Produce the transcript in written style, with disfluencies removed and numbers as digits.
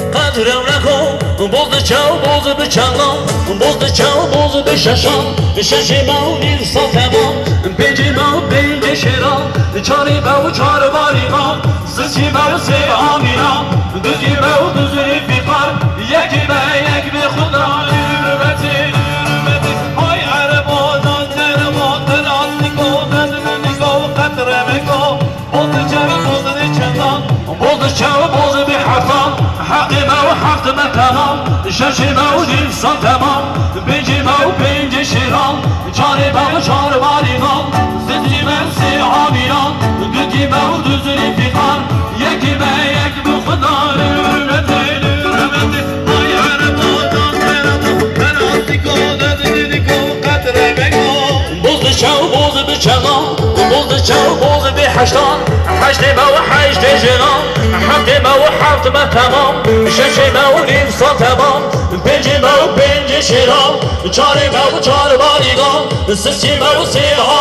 قدرم نکن باز چاو باز به چندان باز چاو باز به ششان شش ما نیم سال تمام پنج ما پنج شیران چاری ما چار باریغان سسی ما سه آمینا دوزی ما دوزی بیقار یکی به یک به خدا حرمتی حرمتی های عربادان دربادان آنیگو دنیگو قدرمگو باز چاو باز به چندان باز چاو باز به حفان حق ما و حق ما تمام شش ما و نیم سال تمام پنج ما و پنج شیران چار ما و چار باریغان سسی ما سه آمینا دوزی ما و دوزی بیقار یکی به یک به خدا حرمتی حرمتی های عربادان دربادان آنیگو دنیگو قدرمگو باز چاو باز به چندان باز چاو باز به هشتان هشت ما و هشت شیران هفت ما و هفت ما تمام شش ما و نیم سال تمام پنج ما و پنج شیران چار ما و چار باریگان سسی ما و سه